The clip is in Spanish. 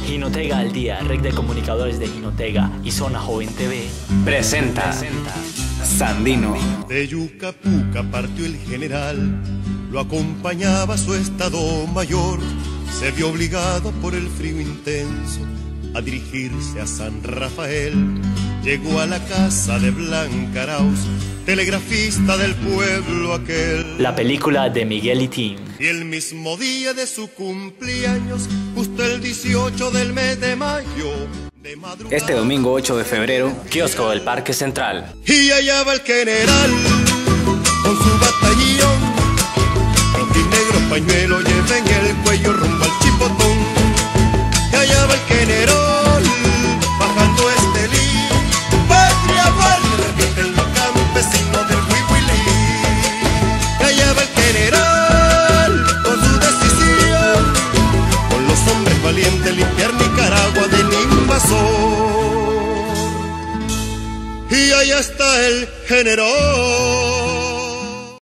Jinotega al Día, red de comunicadores de Jinotega y Zona Joven TV, presenta Sandino. De Yucapuca partió el general, lo acompañaba su estado mayor. Se vio obligado por el frío intenso a dirigirse a San Rafael. Llegó a la casa de Blanca Arauz, telegrafista del pueblo aquel. la película de Miguel Itín. Y el mismo día de su cumpleaños, justo el 18 del mes de mayo, de madrugada, Este domingo 8 de febrero, kiosco del Parque Central. y allá va el general con su batallón, rojo y negro pañuelo lleva en el cuello rumbo al Chipotón. Y allá va el general bajando este lí, patria verde, repiten los campesinos del Huihuilí. Y allá va el general con su decisión, con los hombres valientes limpiar Nicaragua del invasor. Y allá está el general